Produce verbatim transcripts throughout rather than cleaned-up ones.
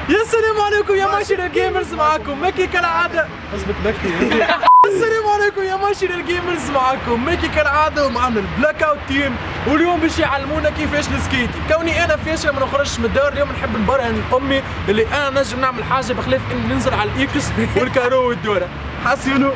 يا سلام عليكم يا ماشر الجيمرز، معاكم ماكي كالعادة. قصدك ماكي. السلام عليكم يا ماشر الجيمرز، معاكم ماكي كالعادة، ومعنا البلاك اوت تيم، واليوم باش يعلمونا كيفاش نسكيتي. كوني انا فاشل ما نخرجش من الدار، اليوم نحب نبرهن لامي اللي انا نجم نعمل حاجة بخلاف اني ننزل على الاكس والكارو والدورة. حسينو.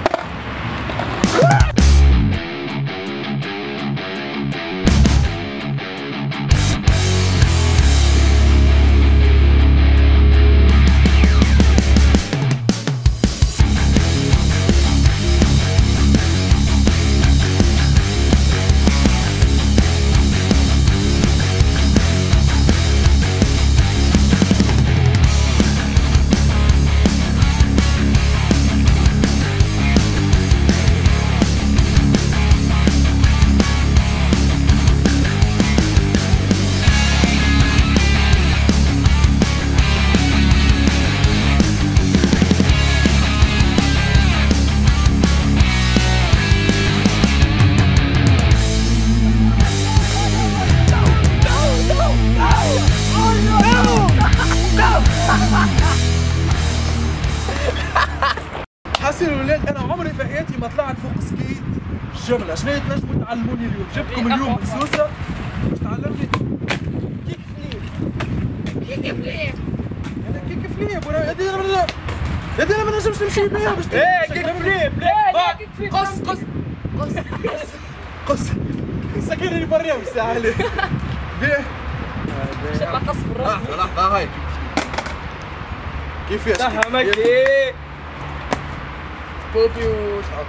حسين الولاد، انا عمري في حياتي ما طلعت فوق سكيت جمله. شنو تنجموا تعلموني اليوم؟ جبتكم اليوم من سوسه باش تعلمني كيك فليب. كيك فليب انا كيك فليب وانا يدي انا يدي انا ما نجمش نمشي بيها باش ايه كيك فليب. لا كيك فليب. قص قص قص قص سكرني برا بالساعه عليه. بيه شبه قص بالراس. لحظه لحظه هاي كيفاش؟ فهمك ايه بوبي وتحط.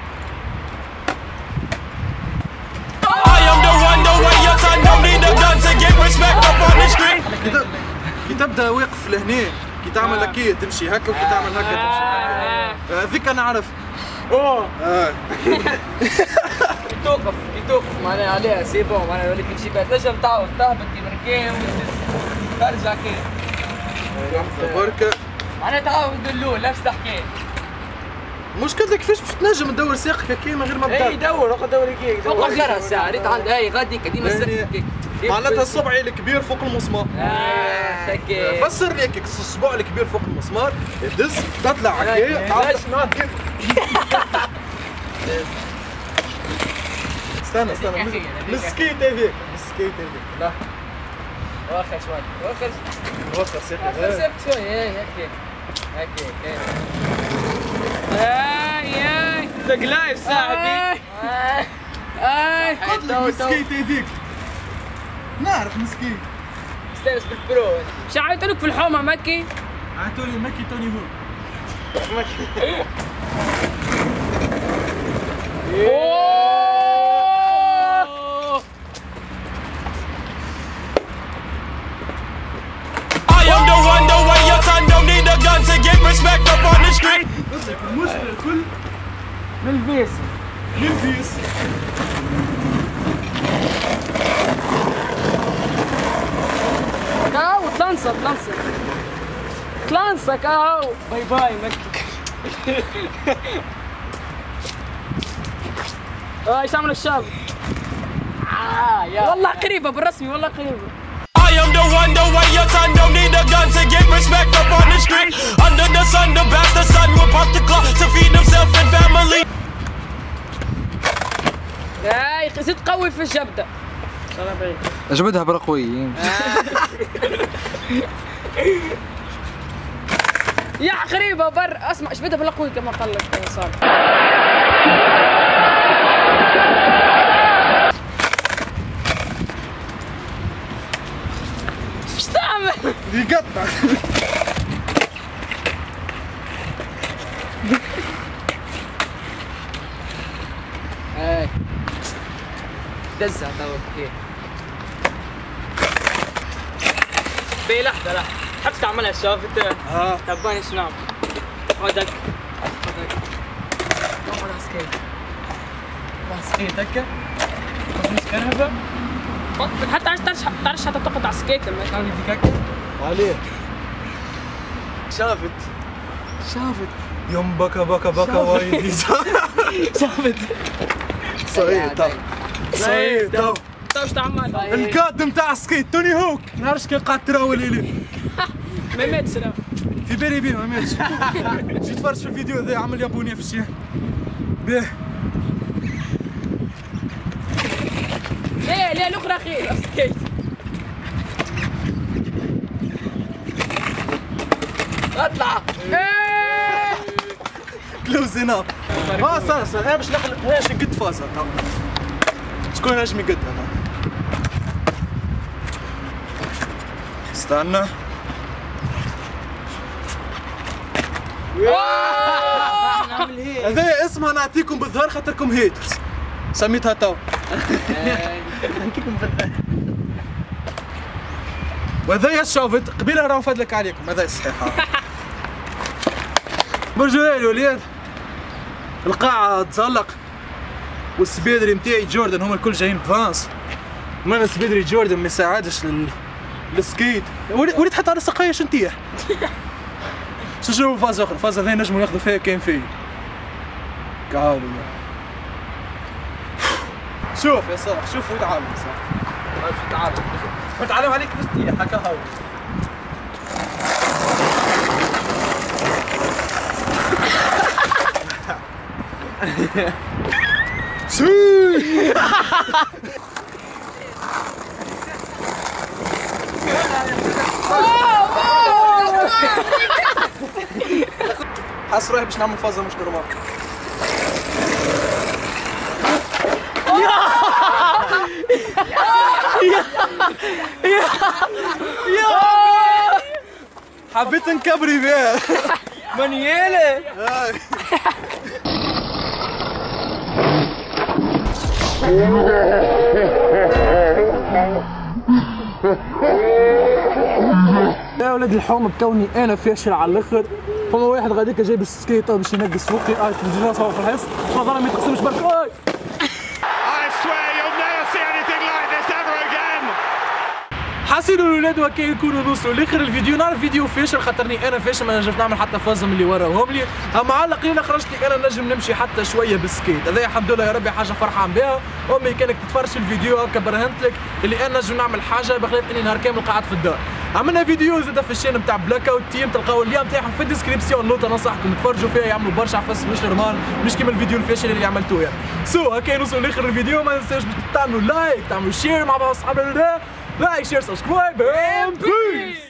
I am the one, the way your son don't need a gun to get respect up on the street. كي تبدا واقف لهنا، كي تعمل هكا تمشي هكا، وكي تعمل هكا تمشي هكا. هذيك انا نعرف. اوه اه كي توقف كي توقف معناها عليها سي بون، معناها يقول لك تمشي بها تنجم تعاود تهبط كيما كان ترجع كان. لحظة بركة معناها تعاود من الاول نفس الحكاية. مشكلتك كيفاش باش تنجم تدور ساقك هكا من غير ما تدور؟ اي دور اقعد دور هكاك. فوق غير الساعة ريت عند هاي غادي ديما الساقك هكاك. معناتها الصبع الكبير فوق المسمار. اه هكاك. فسر لي هكاك الصبع الكبير فوق المسمار، تدز تطلع هكاك تعاود تناض. استنى استنى مسكيت هذيك مسكيت هذيك. لا واخر شوي واخر واخر ساقك. واخر ساقك شوي هاي هكاك هكاك. اي اي تقلاي صاحبي. اي اي قلت لك مسكيت هذيك. نعرف مسكيت. استانس بالبرو. شو عيطوا لك في الحومه مكي؟ عيطوا لي مكي توني هو. مكي. المشكلة الكل من الفيس من الفيس. كاو تلانسا تلانسا تلانسا كاو. باي باي مكي. اه ايش عمل الشاب؟ آه يا والله قريبة بالرسمي والله قريبة. I am the one, the way your son don't need a gun to get respect up on the street. Under the sun, the bastard son will pop the clock to feed himself and family. يا اخي زيد قوي في الجبدة. اجبدها بالقوي. يا قريبة بر اسمع اجبدها بالقوي كما قال لك صار. ايش تعمل؟ يقطع. اي دزها تو هيك. بي لحظة لحظة تحب تعملها شافت؟ اه تباني شنو نعمل؟ خذك خذك نعملها سكيت. سكيت هكا مش كهرباء. حتى عايز ترشح ترشح تقعد على السكيت لما كان يديك هكا. عليه شافت شافت يوم بكا بكا بكا وايدي. شافت صحيح تو صحيح تو تو شو تعمل؟ الكاد نتاع السكيت توني هوك نعرفش كي قاعد تراول لي. ما ماتش. في بالي بيه ما ماتش. جيت تفرج في الفيديو هذا عمل يابوني في الشيء. بيه. لا لا الاخرى خير سكيت. اطلع. كلوز اناب. اه استنى استنى انا باش نخلق واش نقد فازة تو. شكون نجم يقدها تو؟ استنى. هذا اسمها نعطيكم بالظهر خاطركم هيترز. سميتها تو. نعطيكم بالظهر. وهذايا شوفت قبيله راه نفدلك عليكم هذا صحيحه. برجولي الوليد القاعه تزلق والسبيدري نتاعي جوردن هما الكل جايين بفانس. ما انا سبيدري جوردن ما يساعدش لل السكيت. وليد حتى على السقايه شنتيح. شو شو فاز اخرى فاز هذا نجموا ناخذوا فيها كاين فيه. قالوا شوف يا صاح شوف وتعالوا يا صاح. تعالوا تعالوا عليك بس هكا هاو. سي حاس روحي باش نعمل فازة مش نورمال. حبيت نكبري بيها. منيالة. يا ولاد الحوم بكوني انا فاشل على الاخر. فما واحد غاديكا جايب السكيطه باش ينقص فوقي اه تجينا صور في الحصه فضل ما يتقسمش برك. حاسين الولاد وكا يكونوا نوصلوا لاخر الفيديو. نعرف الفيديو فاشل خاطرني انا فاشل ما نجمش نعمل حتى فازه من اللي وراهم لي. اما على الاقل خرجت لي انا نجم نمشي حتى شويه بالسكيت. هذا الحمد لله يا ربي حاجه فرحان بها. امي كانك تتفرج في الفيديو هكا برهنت لك اللي انا نجم نعمل حاجه بخلاف اني نهار كامل قاعد في الدار. عملنا فيديو زاد في الشين نتاع بلاك اوت تيم تلقاو اللين نتاعهم في الديسكريبسيون نوت. ننصحكم تفرجوا فيها يعملوا برشا فاس مش نورمال مش كيما الفيديو الفاشل اللي عملتوه يعني. سو هكا نوصلوا لاخر الفيديو. ما تنساوش تعملوا لايك تعملوا شير مع بعض اصحابنا. لايك شير سبسكرايب and peace.